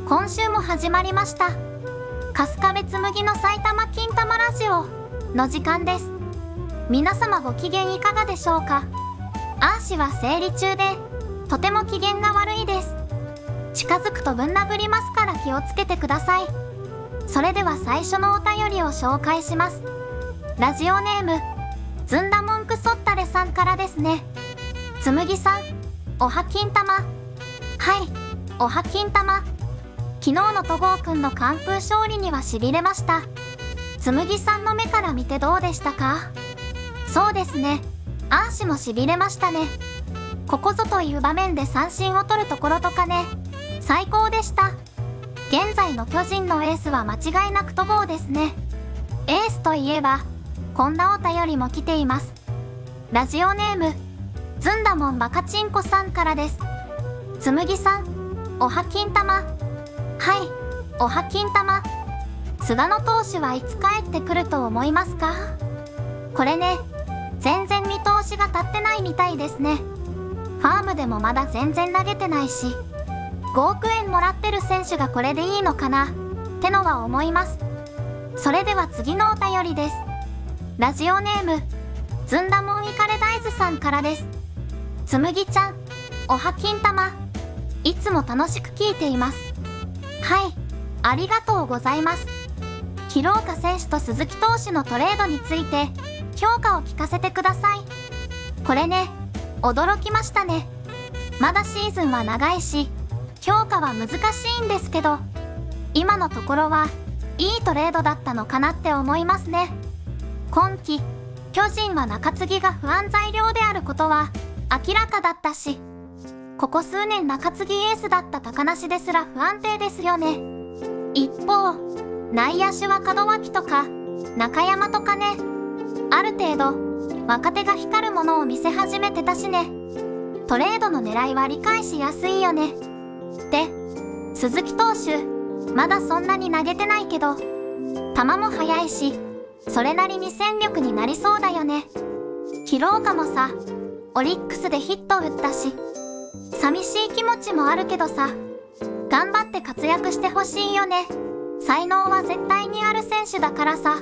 今週も始まりました。春日部紬の埼玉金玉ラジオの時間です。皆様ご機嫌いかがでしょうか。アーシは生理中でとても機嫌が悪いです。近づくとぶん殴りますから気をつけてください。それでは最初のお便りを紹介します。ラジオネームずんだもんくそったれさんからですね。つむぎさん、おは金玉。はい、おは金玉。昨日の戸郷くんの完封勝利にはしびれました。つむぎさんの目から見てどうでしたか。そうですね、アーシもしびれましたね。ここぞという場面で三振を取るところとかね、最高でした。現在の巨人のエースは間違いなく戸郷ですね。エースといえばこんなお便りも来ています。ラジオネームずんだもんバカチンコさんからです。つむぎさん、おは金玉。はい、おは金玉。菅野投手はいつ帰ってくると思いますか。これね、全然見通しが立ってないみたいですね。ファームでもまだ全然投げてないし、5億円もらってる選手がこれでいいのかなってのは思います。それでは次のお便りです。ラジオネームずんだもんいかれ大豆さんからです。つむぎちゃん、おは金玉。いつも楽しく聞いています。はい、ありがとうございます。廣岡選手と鈴木投手のトレードについて評価を聞かせてください。これね、驚きましたね。まだシーズンは長いし評価は難しいんですけど、今のところはいいトレードだったのかなって思いますね。今季巨人は中継ぎが不安材料であることは明らかだったし、ここ数年中継ぎエースだった高梨ですら不安定ですよね。一方内野手は門脇とか中山とかね、ある程度若手が光るものを見せ始めてたしね。トレードの狙いは理解しやすいよね。で、鈴木投手まだそんなに投げてないけど球も速いし、それなりに戦力になりそうだよね。廣岡もさ、オリックスでヒット打ったし、寂しい気持ちもあるけどさ、頑張って活躍してほしいよね。才能は絶対にある選手だからさ。はい、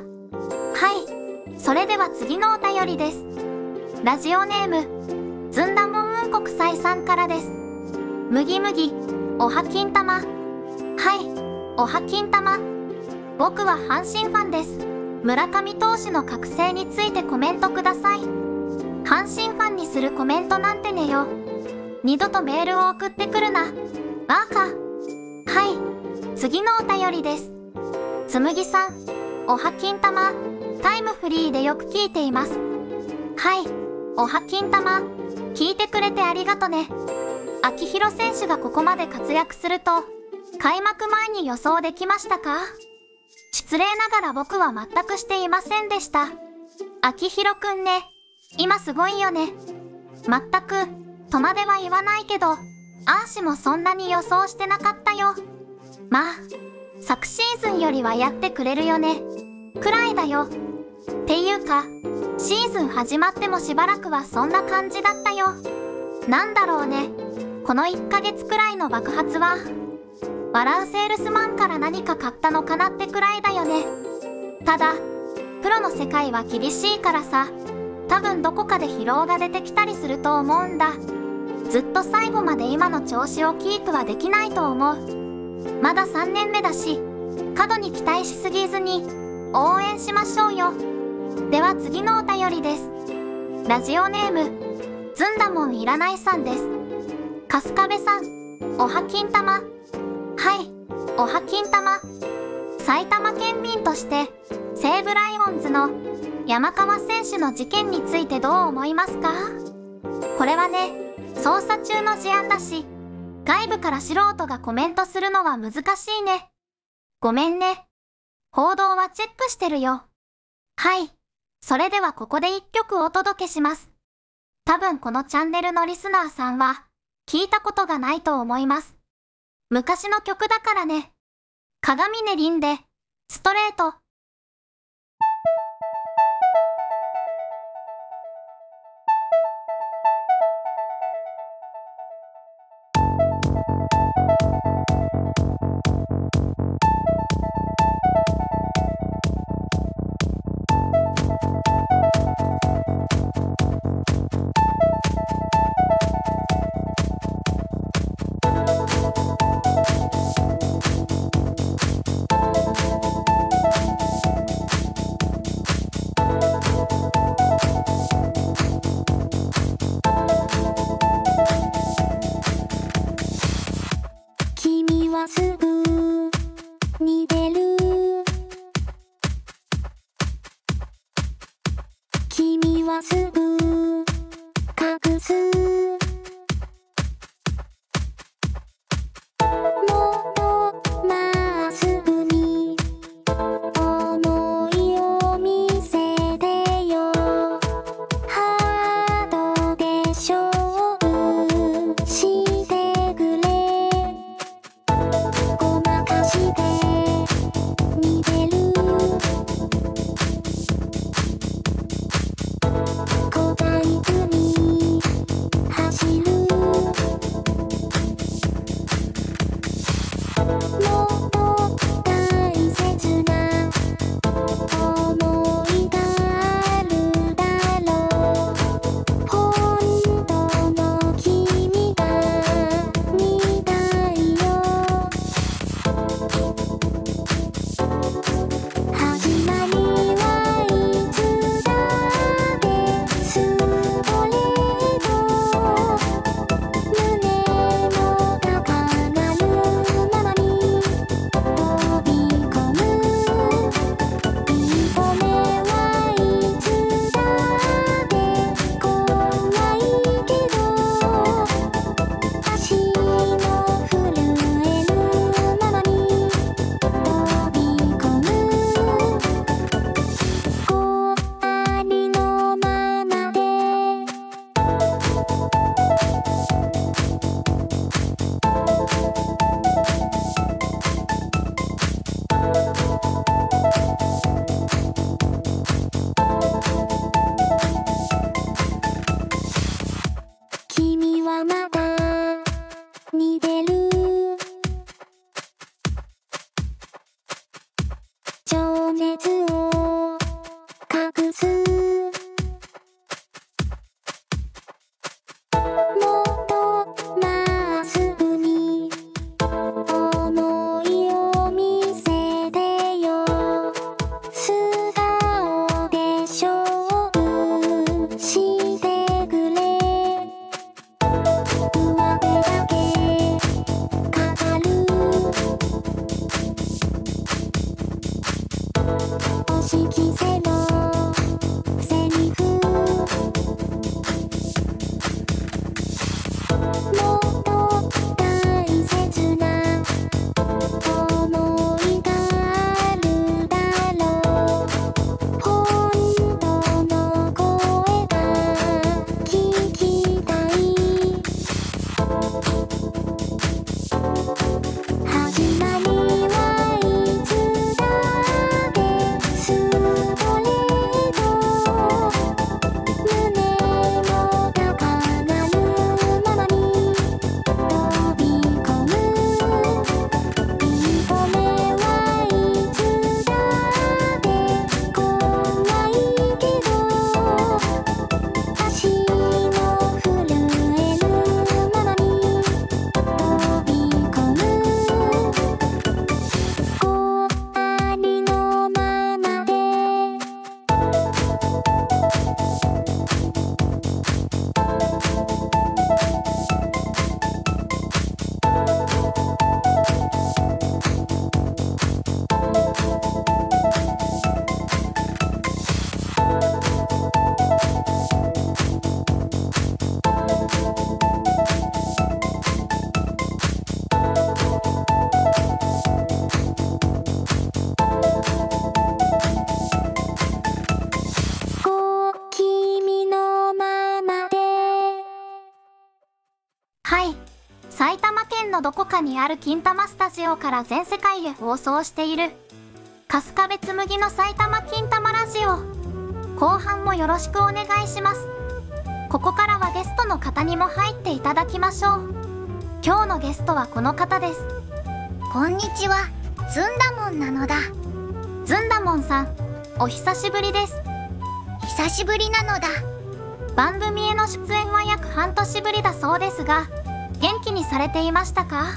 それでは次のお便りです。ラジオネームずんだもんうんこくさいさんからです。むぎむぎ、おは金玉。はい、おは金玉。僕は阪神ファンです。村上投手の覚醒についてコメントください。阪神ファンにするコメントなんてねよ。二度とメールを送ってくるな。バカ。はい、次のお便りです。つむぎさん、おは金玉。タイムフリーでよく聞いています。はい、おは金玉。聞いてくれてありがとね。秋広選手がここまで活躍すると開幕前に予想できましたか。失礼ながら僕は全くしていませんでした。秋広くんね、今すごいよね。全くとまでは言わないけど、アーシもそんなに予想してなかったよ。まあ昨シーズンよりはやってくれるよねくらいだよ。っていうかシーズン始まってもしばらくはそんな感じだったよ。なんだろうね、この1ヶ月くらいの爆発は笑うセールスマンから何か買ったのかなってくらいだよね。ただプロの世界は厳しいからさ、多分どこかで疲労が出てきたりすると思うんだ。ずっと最後まで今の調子をキープはできないと思う。まだ3年目だし、過度に期待しすぎずに応援しましょうよ。では次のお便りです。ラジオネームずんだもんいらないさんです。春日部さん、おは金玉。はい、おは金玉。埼玉県民として西武ライオンズの山川選手の事件についてどう思いますか。これはね、捜査中の事案だし、外部から素人がコメントするのは難しいね。ごめんね。報道はチェックしてるよ。はい、それではここで1曲お届けします。多分このチャンネルのリスナーさんは聞いたことがないと思います。昔の曲だからね。鏡音凛でストレート。 に出る。君はすぐ隠す。もっとまっすぐに想いを見せてよ。ハードで勝負してくれ。ごまかして逃げる。小バイクに走る。もっと大切な想いがあるだろう。本当の君が見たいよ。始まりはいつだってそれと胸の高鳴るままに飛び込む。一歩目はいつだって怖いけど足の震えるままに飛び込む。こうありのままで君はまだに出る。情熱を隠す。もっとまっすぐに想いを見せてよ。素顔で勝負してくれ。上辺だけ語る。押し着せろセリフ。もっと大切な想いがあるだろう。本当の声が聞きたい。始まりはいつだってそれと胸の高鳴るままに飛び込む。一歩目はいつだって怖いけど足の震えるままに飛び込む。こうありのままでこう君のままで。 はい。埼玉県のどこかにある金玉スタジオから全世界へ放送している春日部紬の埼玉金玉ラジオ。後半もよろしくお願いします。ここからはゲストの方にも入っていただきましょう。今日のゲストはこの方です。 こんにちは、ずんだもんなのだ。 ずんだもんさん、お久しぶりです。 久しぶりなのだ。 番組への出演は約半年ぶりだそうですが、元気にされていましたか？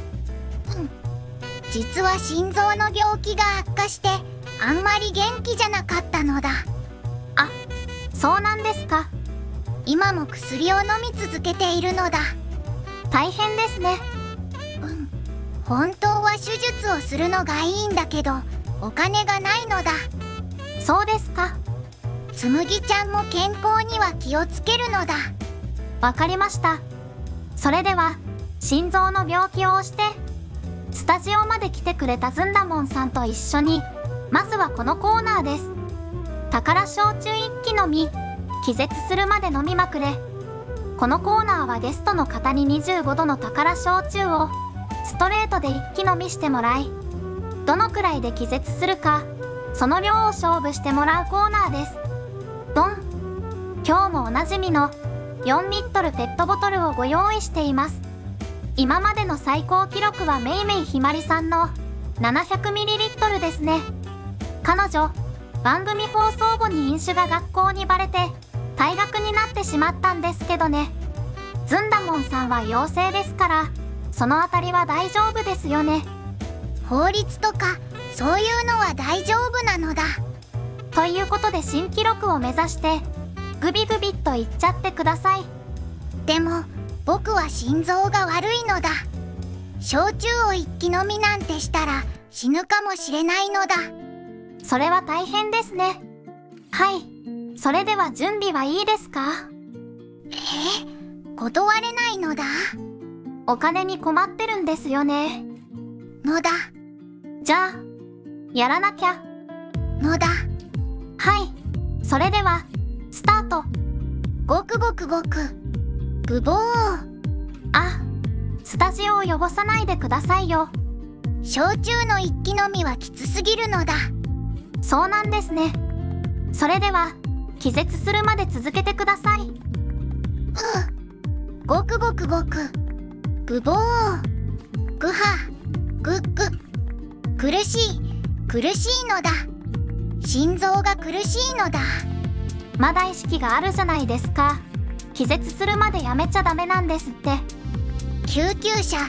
実は心臓の病気が悪化してあんまり元気じゃなかったのだ。 あ、そうなんですか。 今も薬を飲み続けているのだ。 大変ですね。 本当はは手術をするのがいいんだけど、お金がないのだ。 そうですか。 つむぎちゃんも健康には気をつけるのだ。 わかりました。それでは、心臓の病気を押して、スタジオまで来てくれたずんだもんさんと一緒に、まずはこのコーナーです。宝焼酎一気飲み、気絶するまで飲みまくれ。このコーナーはゲストの方に25度の宝焼酎をストレートで一気飲みしてもらい、どのくらいで気絶するか、その量を勝負してもらうコーナーです。ドン。今日もおなじみの4リットルペットボトルをご用意しています。今までの最高記録はめいめいひまりさんの 700ml ですね。彼女、番組放送後に飲酒が学校にバレて退学になってしまったんですけどね。ずんだもんさんは陽性ですから、そのあたりは大丈夫ですよね。 法律とかそういうのは大丈夫なのだ。 ということで新記録を目指してグビグビっといっちゃってください。 でも僕は心臓が悪いのだ。焼酎を一気飲みなんてしたら死ぬかもしれないのだ。 それは大変ですね。はい。それでは準備はいいですか？ 断れないのだ。 お金に困ってるんですよね。 のだ。 じゃあ、やらなきゃ。 のだ。 はい。それでは、スタート。 ごくごくごく。ブボー。 あ、スタジオを汚さないでくださいよ。 焼酎の一気飲みはきつすぎるのだ。 そうなんですね。それでは、気絶するまで続けてください。 ごくごくごく。ブボー。ぐは。ぐっぐ。苦しい。苦しいのだ。心臓が苦しいのだ。 まだ意識があるじゃないですか。気絶するまでやめちゃダメなんですって。 救急車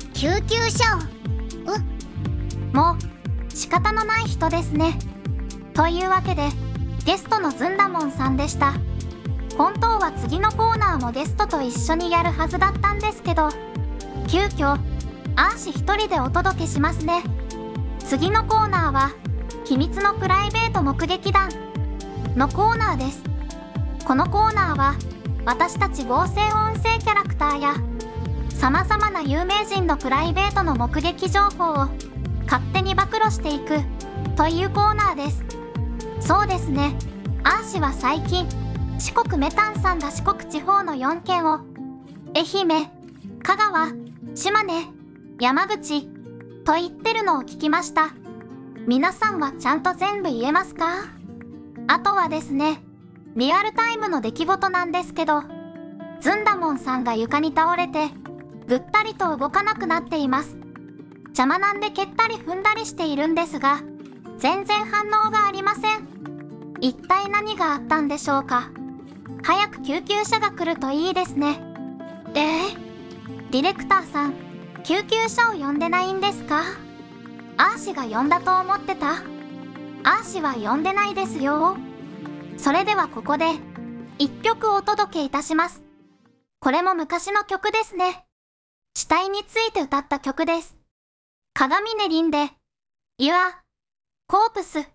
を。 もう仕方のない人ですね。というわけでゲストのずんだもんさんでした。本当は次のコーナーもゲストと一緒にやるはずだったんですけど、急遽アーシ一人でお届けしますね。次のコーナーは秘密のプライベート目撃談のコーナーです。このコーナーは私たち合成音声キャラクターや様々な有名人のプライベートの目撃情報を勝手に暴露していくというコーナーです。そうですね。アーシは最近四国メタンさんが四国地方の4県を愛媛、香川、島根、山口と言ってるのを聞きました。皆さんはちゃんと全部言えますか？あとはですね、リアルタイムの出来事なんですけど、ずんだもんさんが床に倒れてぐったりと動かなくなっています。邪魔なんで蹴ったり踏んだりしているんですが、全然反応がありません。一体何があったんでしょうか。早く救急車が来るといいですね。ディレクターさん、救急車を呼んでないんですか？アーシが呼んだと思ってた？アーシは呼んでないですよ。それではここで一曲お届けいたします。これも昔の曲ですね。死体について歌った曲です。鏡音凛で Your Corpse。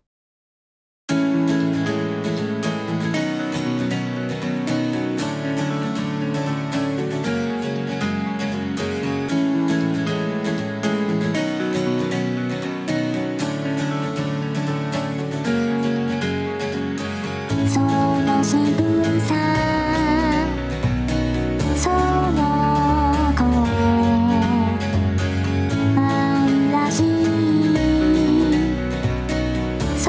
その仕草その声愛らしいそ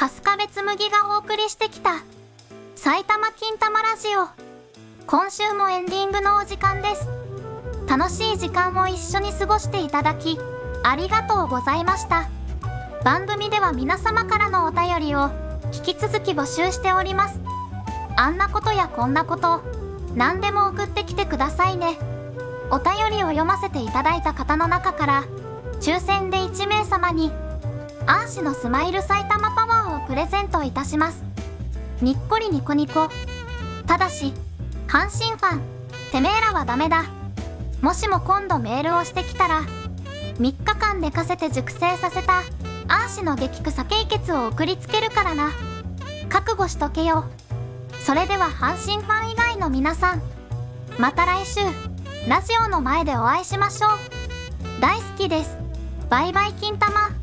春日部つむぎがお送りしてきた埼玉金玉ラジオ。今週もエンディングのお時間です。楽しい時間を一緒に過ごしていただきありがとうございました。番組では皆様からのお便りを引き続き募集しております。あんなことやこんなこと、何でも送ってきてくださいね。お便りを読ませていただいた方の中から抽選で1名様にアーシのスマイル埼玉パワーをプレゼントいたします。にっこりニコニコ。ただし阪神ファンてめえらはダメだ。もしも今度メールをしてきたら3日間寝かせて熟成させたアーシの激臭経血を送りつけるからな。覚悟しとけよ。それでは阪神ファン以外の皆さん、また来週ラジオの前でお会いしましょう。大好きです。バイバイ金玉。